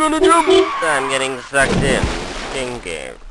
in trouble! I'm getting sucked in. King Cave.